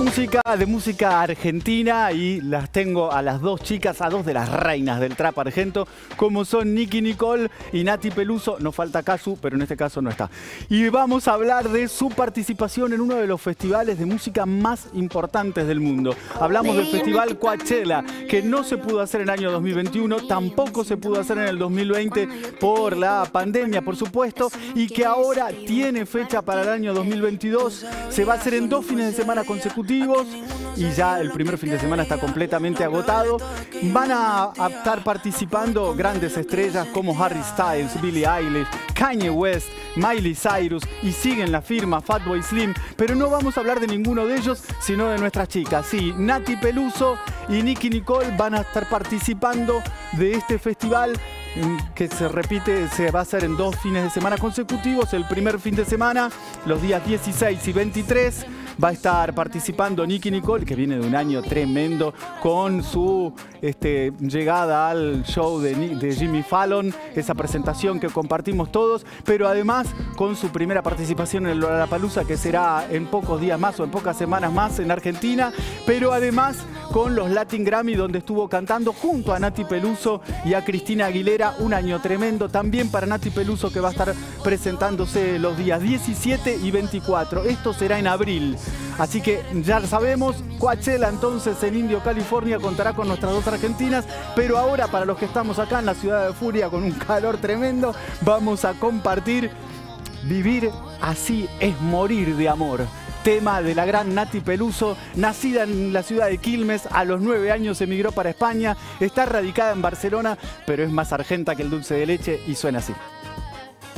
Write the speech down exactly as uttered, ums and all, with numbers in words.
música, de música argentina, y las tengo a las dos chicas, a dos de las reinas del trap argento, como son Nicki Nicole y Nati Peluso. Nos falta Casu, pero en este caso no está. Y vamos a hablar de su participación en uno de los festivales de música más importantes del mundo. Hablamos del Festival Coachella, que no se pudo hacer en el año dos mil veintiuno, tampoco se pudo hacer en el dos mil veinte por la pandemia, por supuesto, y que ahora tiene fecha para el año dos mil veintidós. Se va a hacer en dos fines de semana consecutivos y ya el primer fin de semana está completamente agotado. Van a, a estar participando grandes estrellas como Harry Styles, Billie Eilish, Kanye West, Miley Cyrus, y siguen la firma Fatboy Slim, pero no vamos a hablar de ninguno de ellos, sino de nuestras chicas. Sí, Nati Peluso y Nicki Nicole van a estar participando de este festival que se repite, se va a hacer en dos fines de semana consecutivos. El primer fin de semana, los días dieciséis y veintitrés, va a estar participando Nicki Nicole, que viene de un año tremendo con su este, llegada al show de, de Jimmy Fallon, esa presentación que compartimos todos, pero además con su primera participación en el Lollapalooza, que será en pocos días más o en pocas semanas más en Argentina, pero además con los Latin Grammy, donde estuvo cantando junto a Nati Peluso y a Cristina Aguilera. Un año tremendo también para Nati Peluso, que va a estar presentándose los días diecisiete y veinticuatro. Esto será en abril. Así que ya sabemos, Coachella entonces en Indio, California, contará con nuestras dos argentinas. Pero ahora, para los que estamos acá en la ciudad de Furia con un calor tremendo, vamos a compartir Vivir así es morir de amor. Tema de la gran Nati Peluso, nacida en la ciudad de Quilmes, a los nueve años emigró para España, está radicada en Barcelona, pero es más argenta que el dulce de leche y suena así.